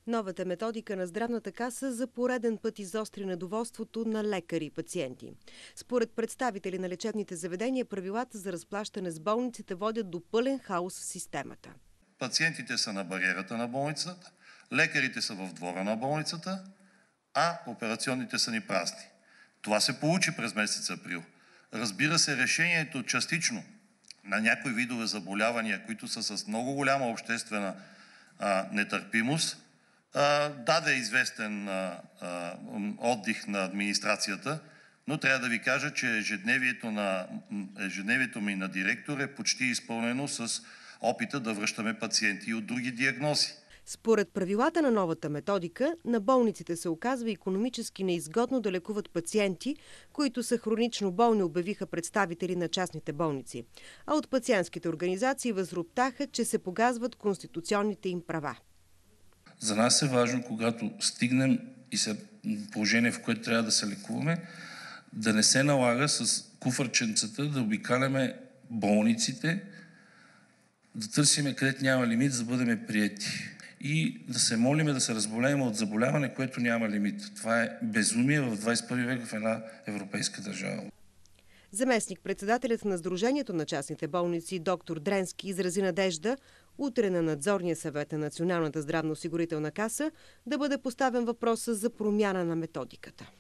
Новата методика на Здравната каса за пореден път изостри недоволството на лекари и пациенти. Според представители на лечебните заведения, правилата за разплащане с болниците водят до пълен хаос в системата. Пациентите са на бариерата на болницата, лекарите са в двора на болницата, а операционните са ни празни. Това се получи през месец април. Разбира се, решението частично на някои видове заболявания, които са с много голяма обществена нетърпимост, даде известен отдих на администрацията, но трябва да ви кажа, че ежедневието ми на директор е почти изпълнено с опита да връщаме пациенти от други диагнози. Според правилата на новата методика, на болниците се оказва икономически неизгодно да лекуват пациенти, които са хронично болни, обявиха представители на частните болници. А от пациентските организации възроптаха, че се погазват конституционните им права. За нас е важно, когато стигнем и се положение, в което трябва да се лекуваме, да не се налага с куфарченцата да обикаляме болниците, да търсиме където няма лимит, за да бъдем приети. И да се молиме да се разболеем от заболяване, което няма лимит. Това е безумие в 21 век в една европейска държава. Заместник-председателят на Сдружението на частните болници доктор Дренски изрази надежда утре на надзорния съвет на Националната здравноосигурителна каса да бъде поставен въпроса за промяна на методиката.